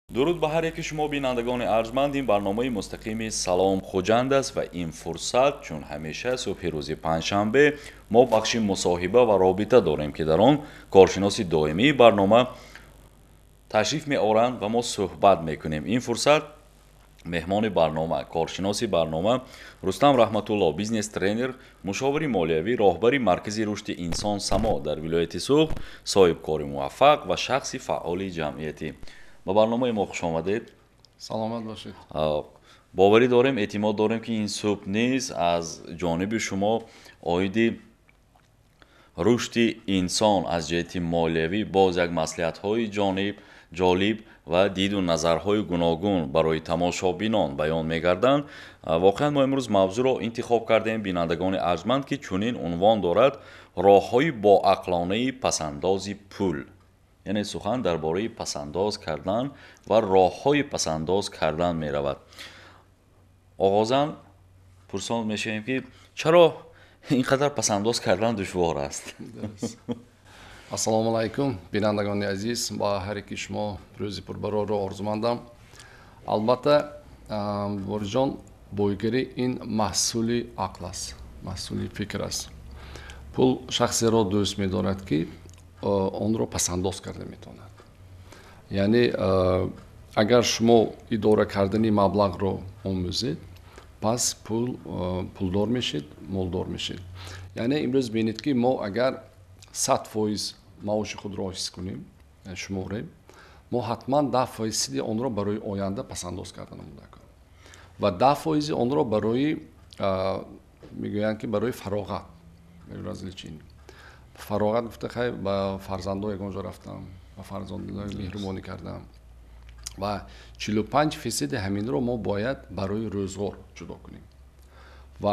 дуруд ба ҳар яке шумо бинандагони арҷманд. ин барномаи мустақими салом хуҷанд аст ва ин фурсат чун ҳамеша субҳи рӯзи панҷшанбе мо бахши мусоҳиба ва робита дорем ки дар он коршиноси доимии барнома ташриф меоранд ва мо суҳбат мекунем. ин фурсат меҳмони барнома, коршиноси барнома Рустам Раҳматулло, бизнес тренер, мушовири молиявӣ, роҳбари маркази рушди инсон само дар вилояти Суғд, соҳибкори муваффақ ва шахси фаъоли ҷамъиятӣ. ба барномаи мо хуш омадед. саломат бошед. боварӣ дорем, эътимод дорем ки ин субҳ низ аз ҷониби шумо оиди рушди инсон аз ҷиҳати молиявӣ боз як маслиҳатҳои ҷолиб ва диду назарҳои гуногун барои тамошобинон баён мегарданд. воқеан мо имрӯз мавзӯъро интихоб кардем, бинандагони арҷманд, ки чунин унвон дорад: роҳҳои боақлонаи пасандози пул. яъне сухан дар бораи пасандоз кардан ва роҳҳои пасандоз кардан меравад. оғозан пурсон мешавем ки чаро ин қадар пасандоз кардан душвор аст. ассалому алайкум бинандагони азиз, ба ҳар яки шумо рӯзи пурбароро орзумандам. албатта бориҷон, бойгарӣ ин маҳсули ақл аст, маҳсули фикр аст. пул шахсеро дӯст медорад ки онро пасандоз карда метавонад. яъне агар шумо идора кардани маблағро омӯзед, пас пулдор мешед, молдор мешед. яъне имрӯз бинед ки мо агар 100% маоши худро ҳисс кунем, шуморем, мо ҳатман 10% онро барои оянда пасандоз карда намуда кунем ва 10% онро барои мегӯянд ки барои фароғат, различини фароғат гуфта хай ба фарзандо ягон ҷо рафтам, ба фарзандо меҳрубонӣ кардам ва 45% ҳаминро мо бояд барои рӯзгор ҷудо кунем ва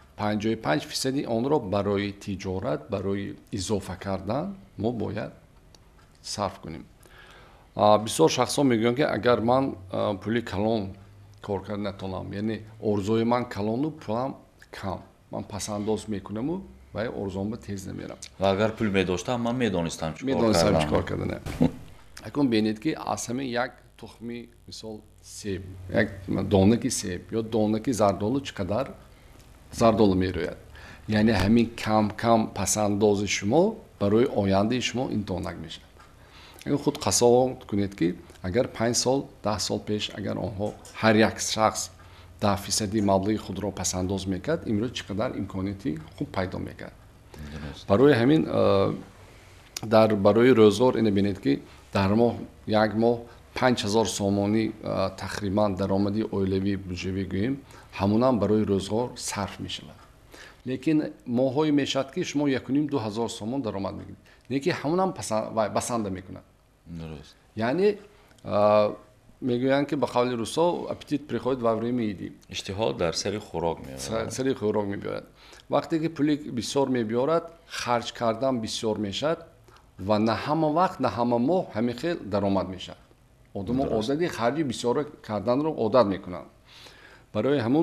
55% онро барои тиҷорат, барои изофа кардан мо бояд сарф кунем. бисёр шахсҳо мегӯянд ки агар ман пули калон кор карда натавонам, яъне орзуи ман калону пулам кам, ман пасандоз мекунаму ва орзуам тез намерам. ва агар пул медоштам, ман медонистам чикор кардан. акун бинед ки аз ҳамин як тухми мисол себ, як донаки себ ё донаки зардолу чӣ қадар зардолу мерӯяд. яъне ҳамин кам пасандози шумо барои ояндаи шумо интонак мешавад. агар худ қасоват кунед ки агар 5 сол 10 сол пеш агар онҳо ҳар як шахс 10% маблағи худро пасандоз мекард, имрӯз чӣ қадар имконияти хуб пайдо мекард. барои ҳамин барои рӯзгор ина бинед ки дар моҳ як моҳ 5000 сомонӣ тақрибан даромади оилавӣ буҷавӣ гӯем, ҳамунам барои рӯзгор сарф мешавад. лекин моҳҳое мешавад ки шумо 1,5-2,000 сомон даромад мегиред, лекин ҳамунам басанда мекунад. яъне мегӯянд ки ба қавли русо аппетит приходит во время еды. иштиҳо дар сари хӯрок меорад. сари хӯрок мебиёрад. вақте ки пули бисёр мебиёрад, харҷ кардан бисёр мешавад ва на ҳама вақт, на ҳама моҳ ҳамин хел даромад мешавад. одамо одади харҷи бисёра карданро одат мекунанд. барои ҳамун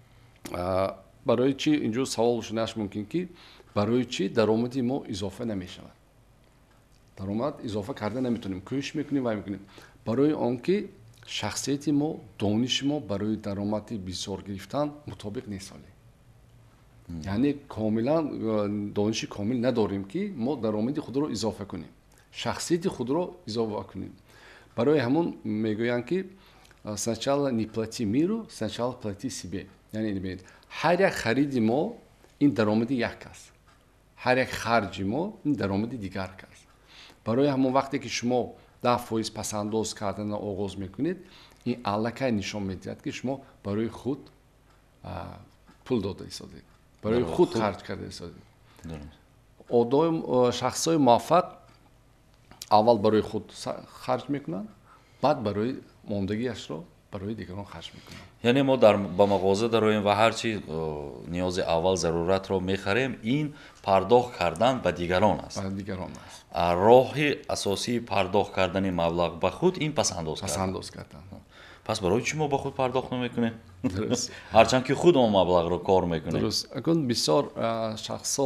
барои чӣ инҷо савол шудаш мумкин ки барои чӣ даромади мо изофа намешавад? даромад изофа карда наметавонем, кӯшиш мекунем ва мекунем. барои он ки шахсияти мо, дониши мо барои даромади бисёр гирифтан мутобиқ нест. яъне комилан дониши комил надорем ки мо даромади худро изофа кунем, шахсияти худро изофа кунем. барои ҳамун мегӯянд ки сначала не плати миру, сначала плати себе. яъне бинед, ҳар як хариди мо ин даромади як кас, ҳар як харҷи мо ин даромади дигар кас. барои ҳамун вақте ки шумо 10% пасандоз кардана оғоз мекунед, ин аллакай нишон медиҳад ки шумо барои худ пул дода истодед, барои худ харҷ карда истодед. шахсҳои муваффақ аввал барои худ харҷ мекунанд, баъд барои мондагиашро барои дигарон харҷ мекунанд. яъне мо ба мағоза дароем ва ҳарчи ниёзи аввал заруратро мехарем, ин пардохт кардан ба дигарон аст. роҳи асосии пардохт кардани маблағ ба худ ин пасандоз кардан. пас барои чӣ мо ба худ пардохт намекунем? ҳарчанд ки худ он маблағро кор мекунем. дуруст. акун бисёр шахсҳо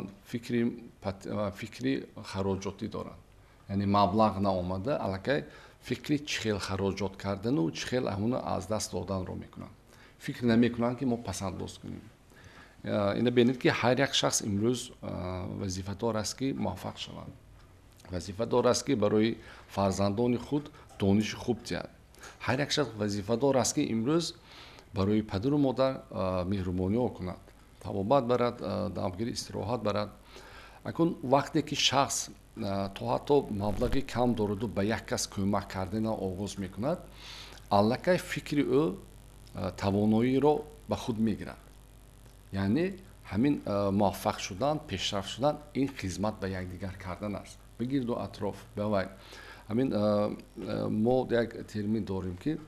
фикри хароҷотӣ доранд. яъне маблағ наомада аллакай فکری چخیل خراجات کردن و چخیل همون از دست دادن رو میکنن. فکر نمیکنن که ما پسنداز کنیم. اینو ببینید که هر یک شخص امروز وظیفه دار است که موفق شود. وظیفه دار است که برای فرزندان خود دانش خوب دهد. هر یک شخص وظیفه دار است که امروز برای پدر و مادر مهربانی کند. طبابت برد، دمگیری استراحت برد. اکنون وقتی که شخص تا حتی مبلغی کم دارد و به یک کس کمک کردن آغاز میکند، الکی فکر او توانایی را به خود میگیرد. یعنی همین موفق شدن، پیشرفت شدن این خدمت به یکدیگر کردن است. بگیر و اطراف بوای. همین ما یک ترمین داریم که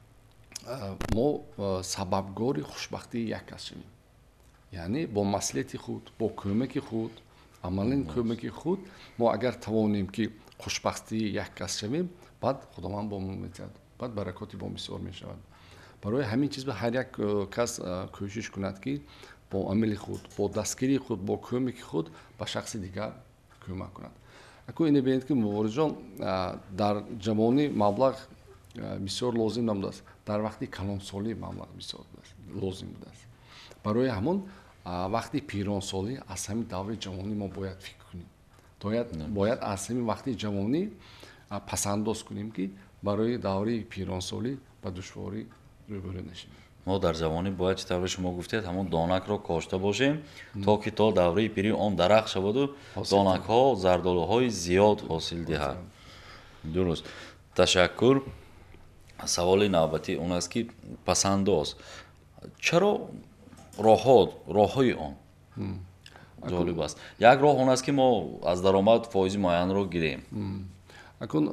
ما سببگاری خوشبختی یک کس شویم. یعنی با مصلحت خود، با کمک خود، عملا کمک خود ما اگر توانیم که خوشبختی یک کس شویم، بعد خداوند با ما می‌دهد، بعد برکاتی با بسیار می‌شود. برای همین چیز به هر یک کس کوشش کند که با عمل خود، با دستگیری خود، با کمک خود به شخص دیگر کمک کند. اکنون اینو ببینید که مبارز جان در جوانی مبلغ بسیار لازم نبوده است. در وقتی کلانسالی مبلغ بسیار لازم بوده است. برای همون وقتی پیرانسالی از همین دوره جوانی ما باید فکر کنیم. باید از همین وقتی جوانی پسنداز کنیم که برای دوره پیرانسالی به دشواری روبرو نشیم. ما در جوانی باید چه طور شما گفتید همون دانک را کاشته باشیم تا که تا دوره پیری آن درخت شود و دانک ها زردالوهای زیاد حاصل دهد. درست. تشکر. سوال نوبتی اون است که پسنداز چرا راه‌های آن جالب است. یک راه اون است که ما از درآمد فایز معین رو گیریم. اکنون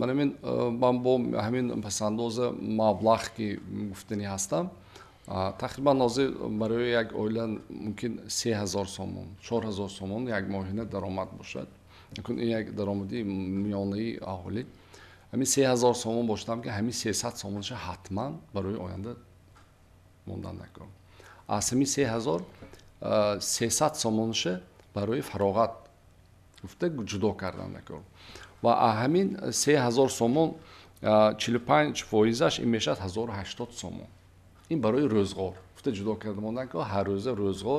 من با همین پسنداز مبلغ که گفتنی هستم تقریبا نازل برای یک عائله ممکن 3000 سومون 4000 سومون یک ماهانه درآمد باشد. اکنون این یک درآمدی میانه‌ای عائله همین 3000 سومون باشم که همین 300 سومونش حتما برای آینده موندن نکنم. از همین 3000 300 سومونش برای فراغت گفته جدا کردن نکنم. و همین 3000 سومون 45% این میشد 1080 سومون. این برای روزگار گفته جدا کرده موندن که هر روزه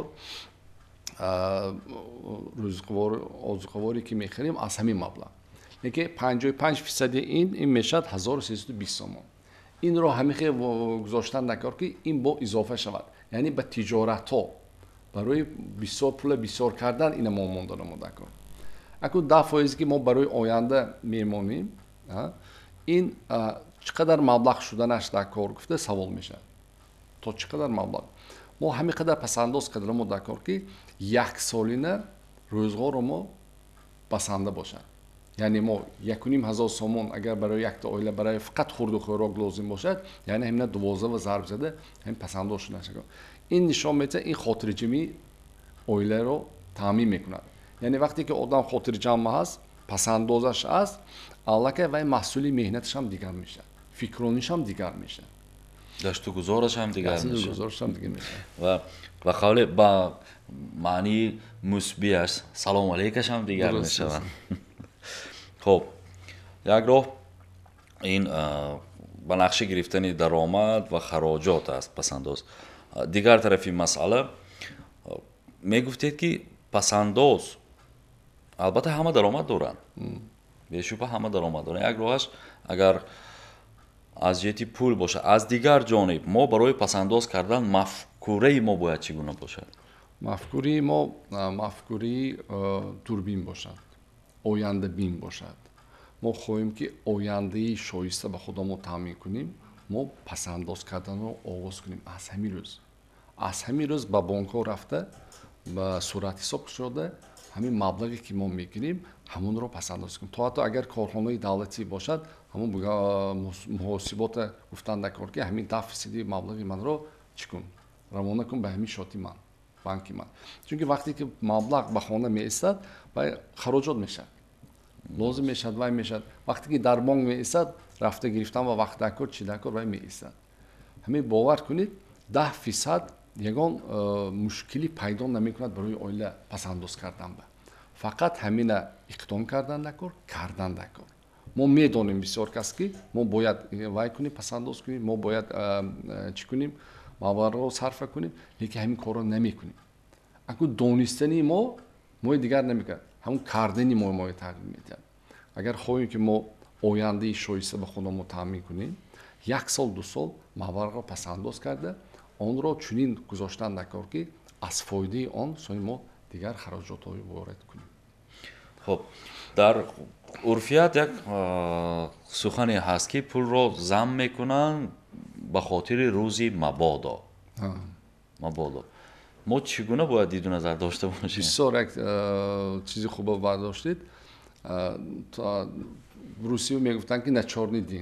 روزگاری که میخریم از همین مبلغ. یکی 55% این میشد 1320 سومون. این رو همیشه گذاشتن نکار که این با اضافه شود. یعنی به تجارت ها برای بسیار پول بسیار کردن این ما موندن کن. اکنون 10% که ما برای آینده میمونیم این چقدر مبلغ شدنش در کار گفته سوال میشه. تا چقدر مبلغ ما همین قدر پسنداز قدر ما در کار که یک سالینه روزگار ما بسنده باشد. یعنی ما 1500 سومون اگر برای یک تا عائله برای فقط خورد و خوراک لازم باشد، یعنی همین 12 و ضرب زده همین پسنداز شده نشه. این نشان میده این خاطر جمعی عائله رو تامین میکند. یعنی وقتی که آدم خاطر جمع هست، پسندازش است، البته و محصول مهنتش هم دیگر میشه. فکرونیش هم دیگر میشه. گشت و گذارش هم دیگر میشه. و خاله با معنی مثبتش سلام علیکش هم دیگر میشه. خب یک راه این به نقشه گرفتن درآمد و خراجات است پسنداز. دیگر طرفی مسئله میگفتید که پسنداز البته همه درآمد دارن. بیشوبه همه درآمد دارن. یک راهش اگر از جهت پول باشه، از دیگر جانب ما برای پسنداز کردن مفکوره ما باید چگونه باشد؟ مفکوری دوربین باشد، آینده بین باشد. ما خواهیم که آینده شایسته به خودمون تامین کنیم. ما پسنداز کردن رو آغاز کنیم از همین روز به بانک ها رفته به صورت حساب شده همین مبلغی که ما میگیریم همون رو پسنداز کنیم. تا حتی اگر کارخانه دولتی باشد همون محاسبات گفتن نکن که همین 10% مبلغی من رو چیکن روانه کن به همین شاتی من بانکی من. چون که وقتی که مبلغ به خانه میایستد و خراجات میشه لازم میشد و میشد. وقتی که در بانک میایستد رفته گرفتن و وقت دکار چی دکار و میایستد. همین باور کنید 10% یگان مشکلی پیدا نمیکند برای عائله پسنداز کردن. فقط همین اقدام کردن نکن کردن نکن. мо медонем бисёр кас ки мо бояд вай кунем пасандоз кунем мо бояд чӣ кунем мабалағро сарфа кунем лекин ҳамин корро намекунем аку донистани мои дигар намекунад ҳамун кардани мои тағйир медиҳад агар хоҳем ки мо ояндаи шоиста ба худамон таъмин кунем 1 сол 2 сол мабалағро пасандоз карда онро чунин гузоштан накор ки аз фоидаи он сони мо дигар хароҷотҳои ворид кунем. хуб дар урфият як сухане ҳаст ки пулро зам мекунанд ба хотири рӯзи мабодо. мо чӣ гуна бояд диду назар дошта бошем? бисёр як чизи хуба бардоштед. русиё мегуфтанд ки начорни дин.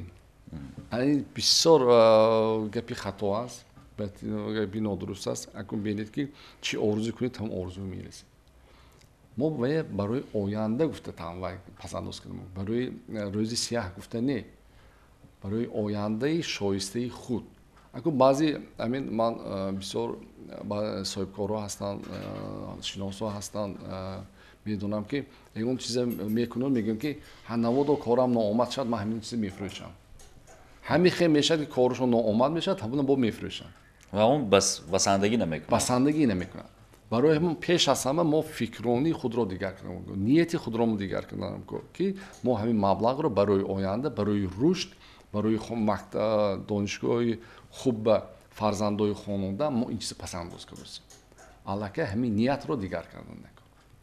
бисёр гапи хато аст, гапи нодуруст аст. Акун бинед ки чӣ орзу кунед ҳам орзу мерасед. мо барои оянда гуфта вай пасандоз кардем, барои рӯзи сияҳ гуфта не, барои ояндаи шоистаи худ. Аку баъзе амин ман бисёр соҳибкорҳо ҳастанд, шиносҳо ҳастанд, медонам ки ягон чиза мекунанд, мегӯянд ки наводо корам ноомад шад, ман ҳамин чиза мефурӯшам. ҳамин хел мешад ки корашон ноомад мешад, ҳамона бо мефурӯшанд. ва он басандагӣ намекунад. басандагӣ намекунад. барои ҳамон пеш аз ҳама мо фикрони худро дигар кардем, нияти худро мо дигар кардем ки мо ҳамин маблағро барои оянда, барои рушд, барои донишгоҳи хуб ба фарзандои хонанда мо ин чиза пасандоз кардем. аллакай ҳамин ниятро дигар кардан накун.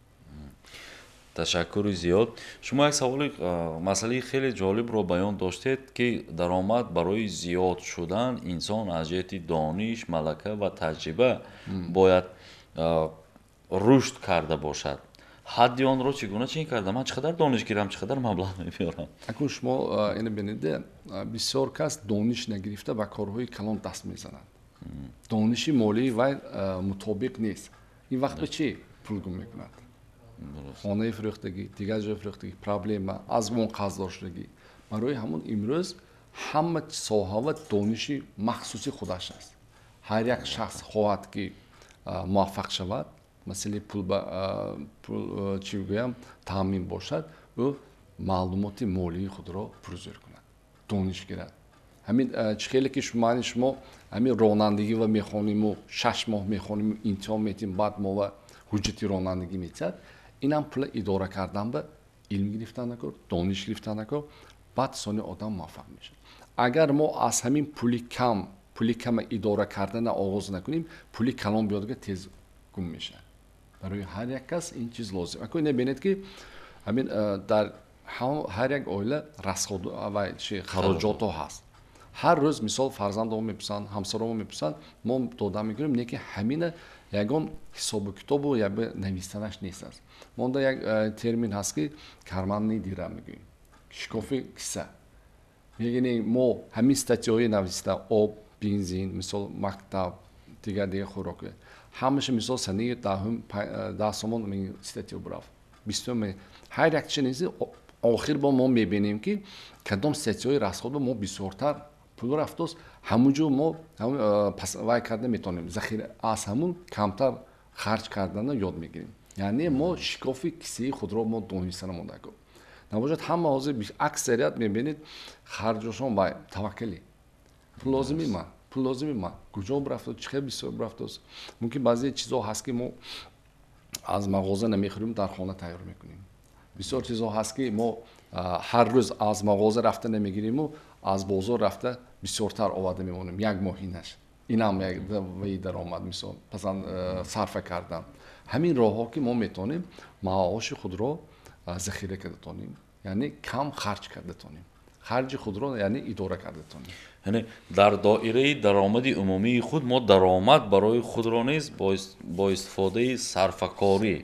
ташаккури зиёд. шумо як саволи масъалаи хеле ҷолибро баён доштед ки даромад барои зиёд шудан инсон аз ҷиҳати дониш, малака ва таҷриба бояд рушд карда бошад. ҳадди онро чӣ гуна чен карда? Ман чӣ қадар дониш гирам, чӣ қадар маблағ мебиёрам? акун шумо ина бинеде бисёр кас дониш нагирифта ба корҳои калон даст мезанад. дониши молии вай мутобиқ нест. ин вақт ба чӣ пул гум мекунад? хонаи фурӯхтагӣ, дигар ҷои фурӯхтагӣ, проблема, аз вон қарз доштагӣ. барои ҳамон имрӯз ҳама соҳа ва дониши махсуси худаш аст. ҳар як шахс хоҳад ки муваффақ шавад, масъалаи пул чӣ гӯям таъмин бошад, ӯ маълумоти молии худро пурзӯр кунад, дониш гирад. ҳамин чӣ хеле ки шумо ҳамин ронандагӣ ва мехониму 6 моҳ мехониму имтиҳон метим, баъд мо ва ҳуҷҷати ронандагӣ метиҳад. инам пула идора кардан ба илм гирифтан накор, дониш гирифтан накор, баъд сони одам муваффақ мешад. агар мо аз ҳамин пули кама идора кардана оғоз накунем, пули калон биёдага тез гум мешавад. барои ҳар як кас ин чиз лозим. Ако ина бинед ки ҳамин дар ҳар як оила хароҷото ҳаст. ҳар рӯз мисол фарзандомо мепурсанд, ҳамсаромо мепурсанд, мо дода мегирем, не ки ҳамина ягон ҳисобу китобу як навистанаш нест аст. монда як термин ҳаст ки карманни дира мегӯем, шикофи киса. мегӯем мо ҳамин статьёҳои нависта об, бензин, мисол мактаб, дигар хӯрок, ҳамаша мисол санаи 10 сомон статьё бурафт, 20 ҳар як чизи охир бо мо мебинем ки кадом статьёи расхода мо бисёртар пул рафтост, ҳамунҷо мо вай карда метавонем, захира аз ҳамун камтар харҷ кардана ёд мегирем. яъне мо шикофи кисаи худро мо дониста намондаго. набошад ҳама ҳозир аксарият мебинед харҷошон вай таваккали. пул лозими ман, куҷо рафтост, чӣ хел бисёр рафтост. мумкин баъзе чизо ҳаст ки мо аз мағоза намехӯрем, дар хона тайёр мекунем. бисёр чизо ҳаст ки мо ҳар рӯз аз мағоза рафта намегириму аз бозор рафта бисёртар оварда мемонем, як моҳинаш. инам як даромад мисол сарфа кардан. ҳамин роҳҳо ки мо метавонем маоши худро захира карда тонем, яъне кам харҷ карда тонем. харҷи худро яъне идора карда тонем. яъне дар доираи даромади умумии худ мо даромад барои худро низ бо истифодаи сарфакорӣ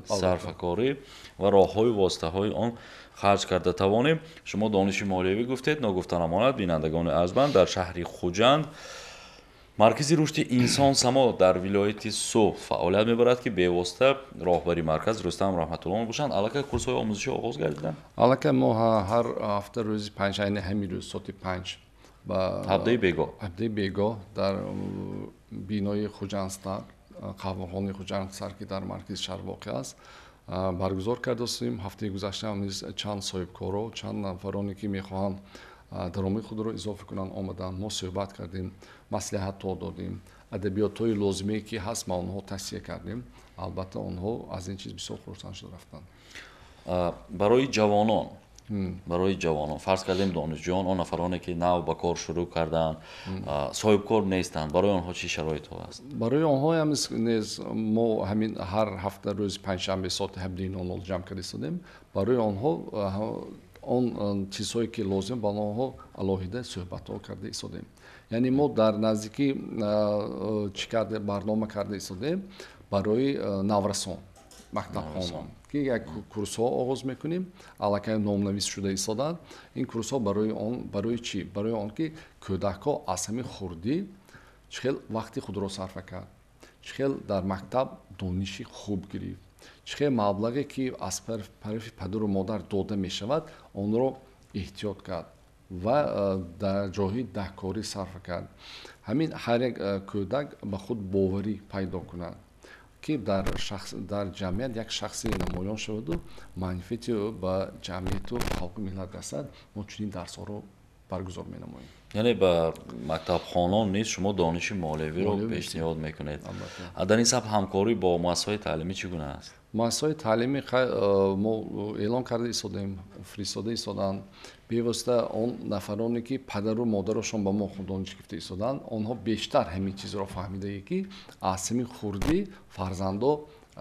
ва роҳҳои воситаҳои он харҷ карда тавонем. шумо дониши молиявӣ гуфтед, ногуфта намонад. бинандагони арзманд, дар шаҳри Хуҷанд маркази рушди инсон само дар вилояти Суғ фаъолият мебарад ки бевосита роҳбари марказ Рустам раҳматулло бошанд. аллакай курсҳои омӯзишӣ оғоз гардиданд? аллакай мо ҳар ҳафта рӯзи 5, айни ҳамин рӯз соати 5 ба ҳабдаи бегоҳ дар бинои Хуҷандстар, қаҳвахонаи Хуҷандстар ки дар маркази шаҳр воқеъ аст, баргузор кардастем. ҳафтаи гузашта ҳам низ чанд соҳибкоро, чанд нафароне ки мехоҳанд даромади худро изофа кунанд омаданд. Мо суҳбат кардем, маслиҳатҳо додем, адабиётҳои лозимае ки ҳаст ма онҳо тавсия кардем. албатта онҳо аз ин чиз бисёр хурсанд шуда рафтанд. барои ҷавонон фарз кардем донишҷӯён он нафароне ки нав ба кор шурӯъ карданд, соҳибкор нестанд, барои онҳо чӣ шароитҳо ҳаст? барои онҳо ҳам низ мо ҳамин ҳар ҳафта рӯзи панҷшанбе соати 17:00 ҷамъ карда истодем. барои онҳо он чизҳое ки лозим ба онҳо алоҳида суҳбатҳо карда истодем. яъне мо дар наздикӣ чӣ карда барнома карда истодем барои наврасон мактабхонон ки як курсҳо оғоз мекунем. аллакай номнавис шуда истоданд. ин курсҳо барои чӣ? барои он ки кӯдакҳо аз ҳамин хурдӣ чӣ хел вақти худро сарфа кард, чӣ хел дар мактаб дониши хуб гирифт, чӣ хел маблағе ки аз тарафи падару модар дода мешавад онро эҳтиёт кард ва дар ҷоҳи даҳкорӣ сарфа кард. ҳамин ҳар як кӯдак ба худ боварӣ пайдо кунад ки дар ҷамъият як шахси намоён шаваду манфиати ӯ ба ҷамъияту халқу миллат расад. мо чунин дарсҳоро баргузор менамоем. яъне ба мактабхонон низ шумо дониши молиявиро пешниҳод мекунед. дар ин сабт ҳамкорӣ бо муассисаҳои таълимӣ чӣ гуна аст? муассисаҳои таълимӣ мо эълон карда истодем, фиристода истоданд. бевосита он нафароне ки падару модарашон ба мо дониш гирифта истоданд, онҳо бештар ҳамин чизро фаҳмидае ки аз ҳамин хурдӣ фарзандо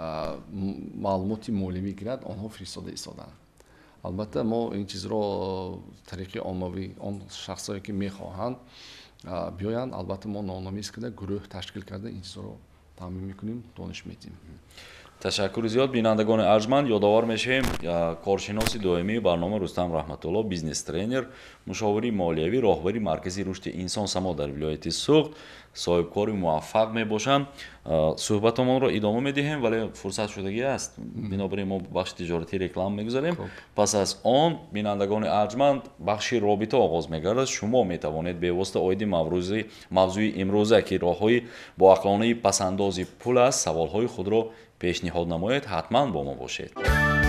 маълумоти молиявӣ гирад, онҳо фиристода истоданд. албатта мо ин чизро тариқи оммавӣ он шахсое ки мехоҳанд биёянд, албатта мо номнамис карда гурӯҳ ташкил карда ин чизро таъмин мекунем, дониш медиҳем. ташаккури зиёд. бинандагони арҷманд, ёдовар мешавем коршиноси доимии барнома Рустам Раҳматулло, бизнес тренер, мушовири молиявӣ, роҳбари маркази рушди инсон само дар вилояти Суғд соҳибкори муваффақ мебошанд. суҳбатамонро идома медиҳем, вале фурсат шудагӣ аст. бинобар ин мо бахши тиҷоратӣ реклама мегузарем. пас аз он бинандагони арҷманд бахши робита оғоз мегардад. шумо метавонед бевосита оиди мавзӯи имрӯза ки роҳҳои боақлонии пасандози пул аст, саволҳои худро пешниҳод намоед. ҳатман бо мо бошед.